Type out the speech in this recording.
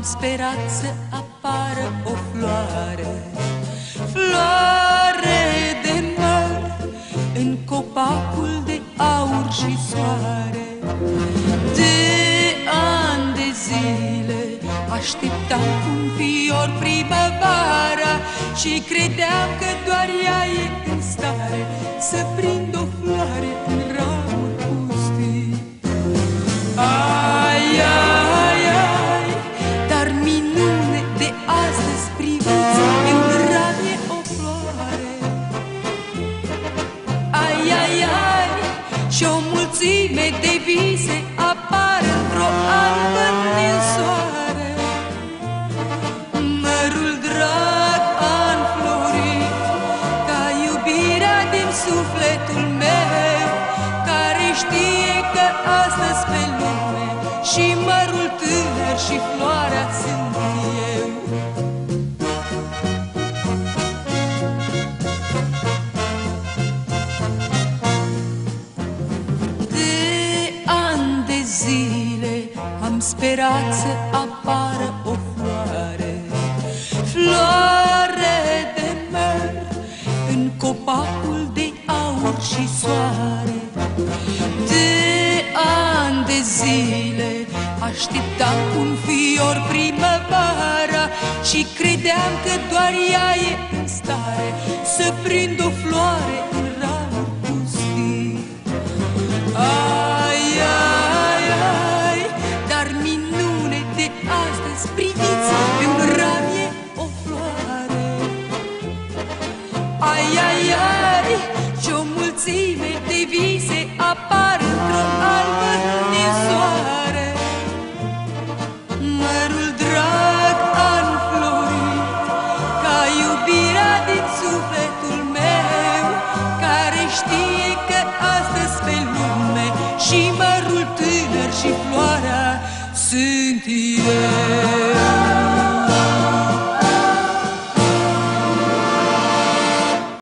sperat să apară o floare, floare de măr, în copacul de aur și soare. De ani de zile așteptam un fior primăvara și credeam că doar ea e în stare să prind o floare în ramuri pustii. Ai, ai, ai, dar minune de astăzi, priviți, în ram e o floare. Ai, ai, ai, și o mulțime de vise apar într-o albă ninsoare. Mărul drag a înflorit ca iubirea din sufletul meu, care știe că astăzi pe lume și mărul tânăr și floarea sunt eu. De ani de zile am sperat să apară o floare, floare de măr, în copacul de aur și soare. De ani de zile așteptam un fior primăvara și credeam că doar ea e în stare să prind o floare în ramuri pustii. Ai, ai, ai, dar minune de astăzi, priviți, în ram e o floare. Ai, ai, ai, și o mulțime de vise apar într-o albă ninsoare. Mărul drag a înflorit ca iubirea din sufletul meu, care știe că astăzi pe lume și mărul tânăr și floarea sunt eu.